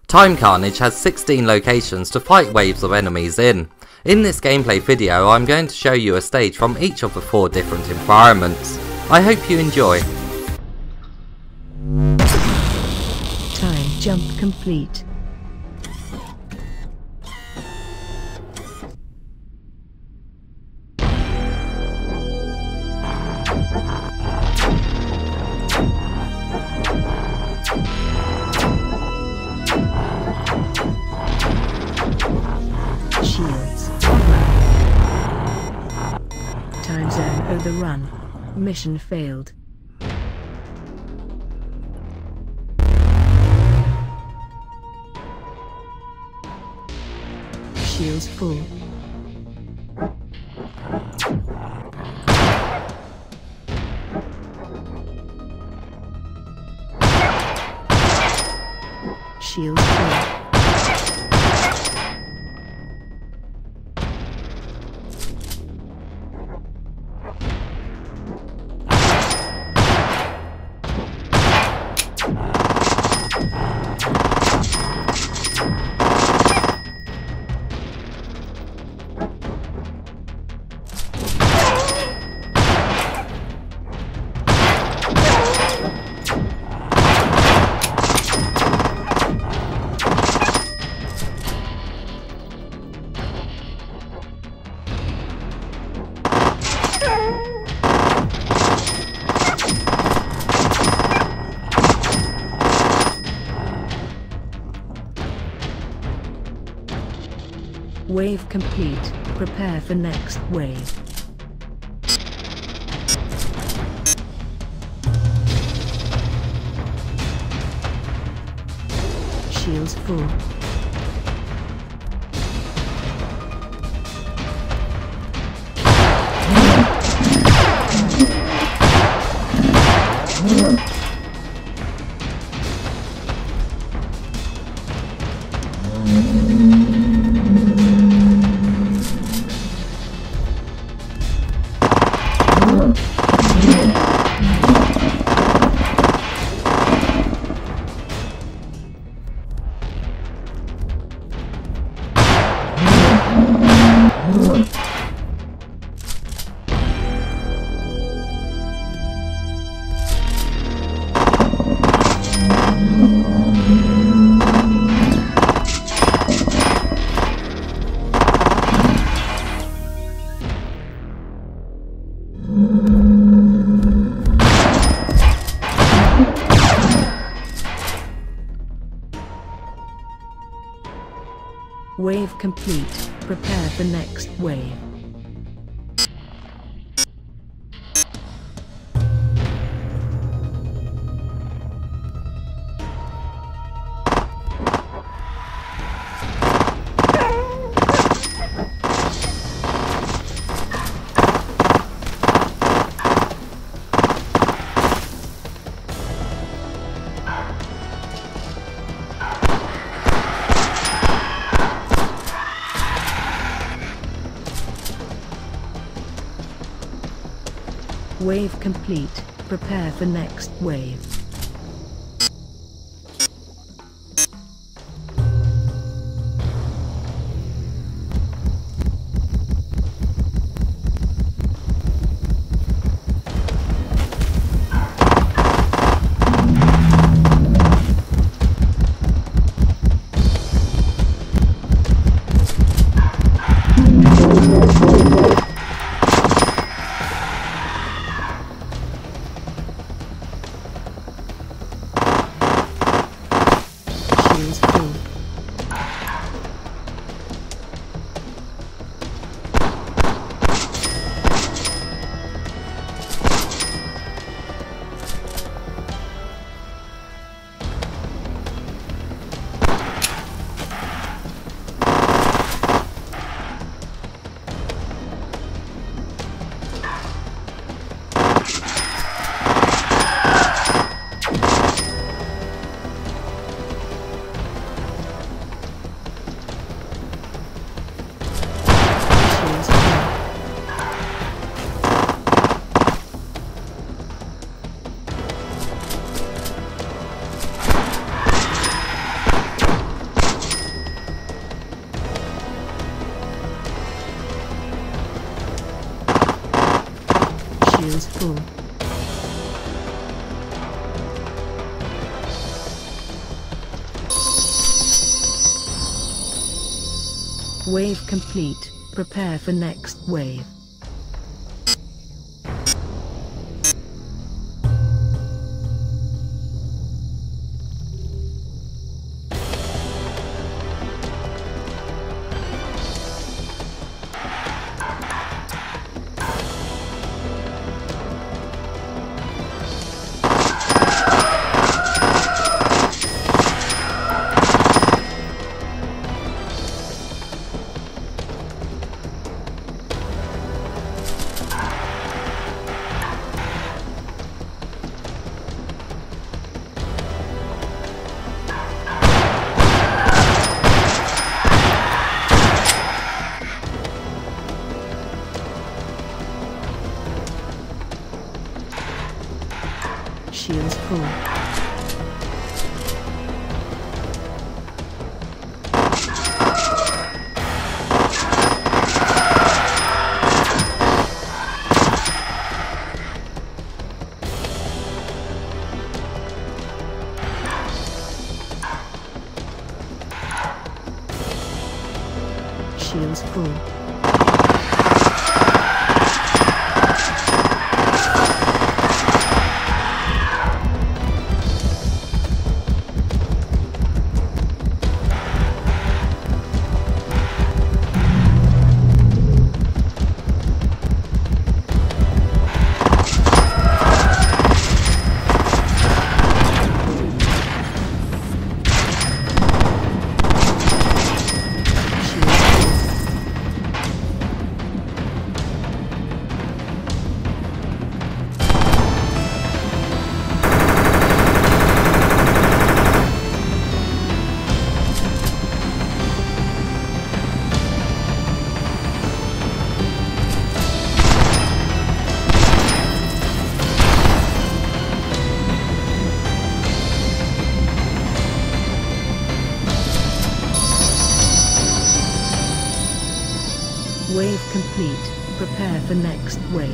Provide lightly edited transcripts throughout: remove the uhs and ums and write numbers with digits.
Time Carnage has 16 locations to fight waves of enemies in. In this gameplay video I'm going to show you a stage from each of the 4 different environments. I hope you enjoy. Time jump complete. Shields. Time zone overrun. Mission failed. Shields full. Shields full. Wave complete. Prepare for next wave. Shields full. Wave complete. Prepare for next wave. Wave complete. Prepare for next wave. full. Wave complete. Prepare for next wave. Shields full. Shields full. Wave complete. Prepare for next wave.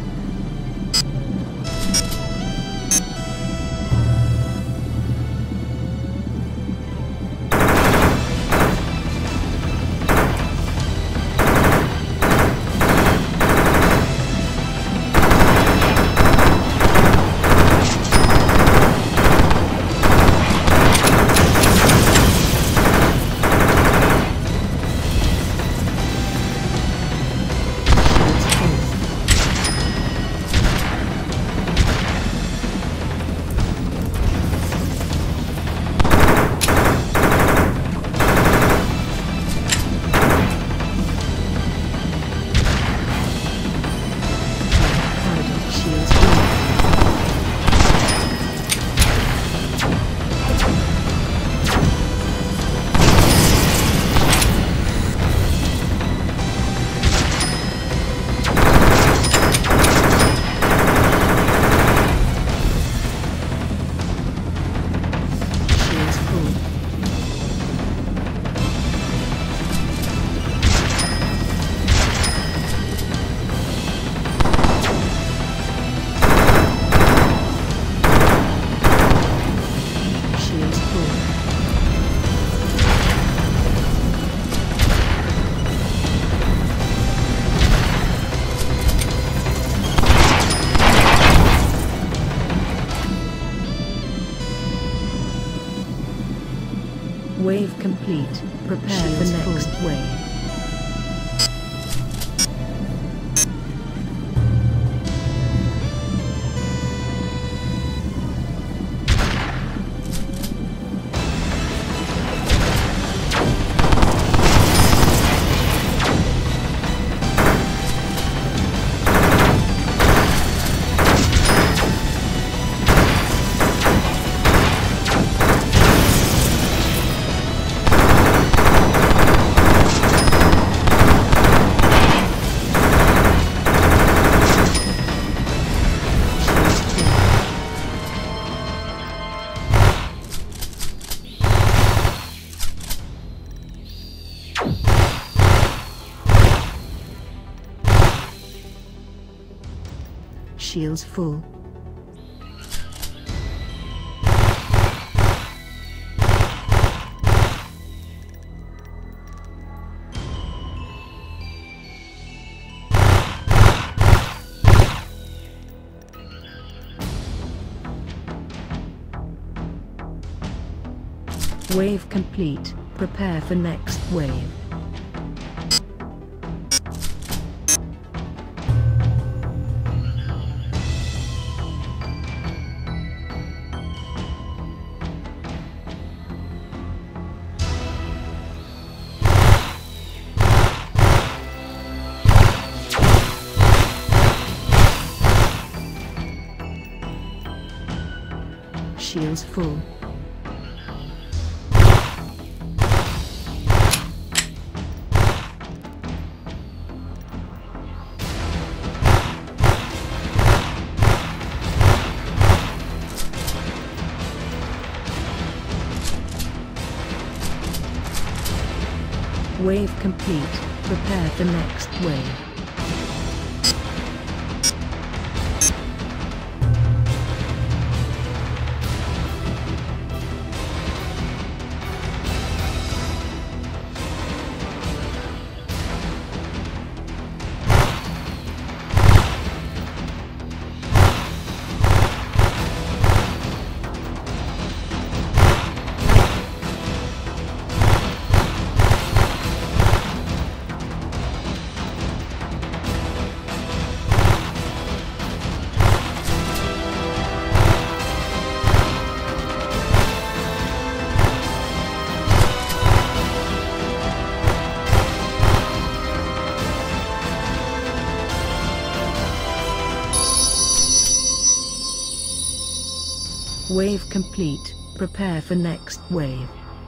Wave complete. Prepare for next wave. Shields full. Wave complete. Prepare for next wave. Shields full. Wave complete. Prepare for next wave. Wave complete. Prepare for next wave.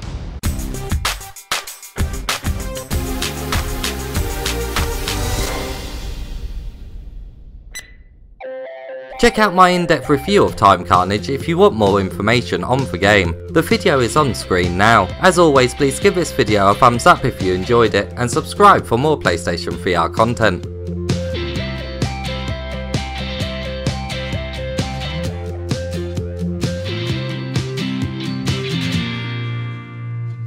Check out my in-depth review of Time Carnage if you want more information on the game. The video is on screen now. As always, please give this video a thumbs up if you enjoyed it and subscribe for more PlayStation VR content.